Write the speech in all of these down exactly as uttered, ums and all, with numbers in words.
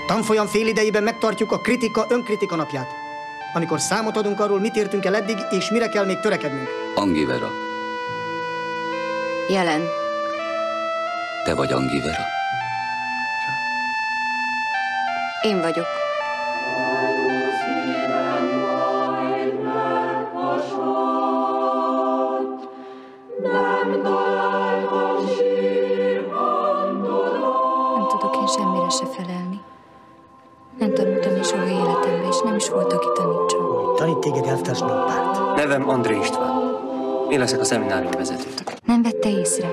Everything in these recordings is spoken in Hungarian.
Tanfolyam félidejében megtartjuk a kritika önkritika napját, amikor számot adunk arról, mit értünk el eddig, és mire kell még törekednünk. Angi Vera. Jelen. Te vagy Angi Vera? Én vagyok. Nem tudok én semmire se felelni. Nem tanultam én soha életembe, és nem is volt, aki tanítson. Tanít téged elvtárs Norbert. Nevem André István. Én leszek a szeminárium vezető. Nem vette észre.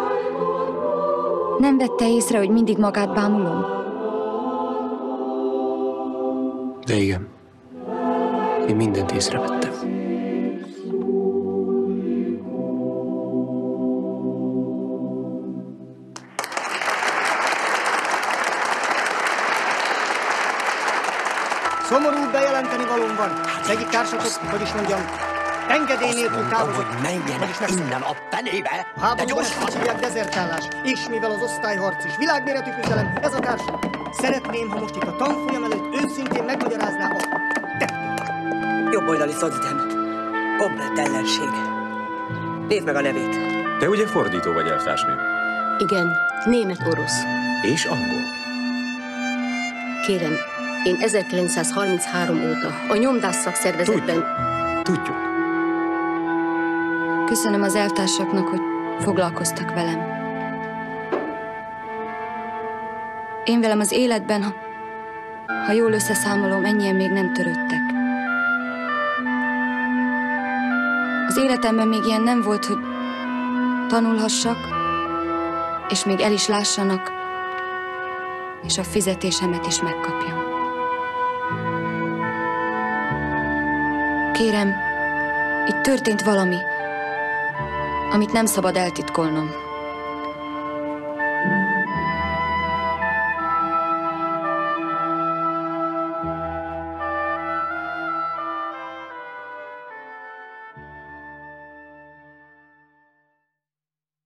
Nem vette észre, hogy mindig magát bámulom. De igen. Én mindent észrevettem. Szomorú bejelenteni valóm van. Az egyik társatok, hogy is mondjam, engedély nélkül távozott. Menjenek innen a fenébe! Háborúban ezt hívják dezertálás. És mivel az osztályharc is világméretű küzdelem, ez a társam. Szeretném, ha most itt a tanfolyam előtt őszintén megmagyarázná a tettét. Jobboldali szocdem. Komplett ellenség. Nézd meg a nevét. Te ugye fordító vagy, elvtársnő? Igen, német-orosz. És angol? Kérem, én ezerkilencszázharminchárom óta a nyomdás szakszervezetben... Tudjuk. Köszönöm az elvtársaknak, hogy foglalkoztak velem. Én velem az életben, ha, ha jól összeszámolom, ennyien még nem törődtek. Az életemben még ilyen nem volt, hogy tanulhassak, és még el is lássanak, és a fizetésemet is megkapjam. Kérem, itt történt valami, amit nem szabad eltitkolnom.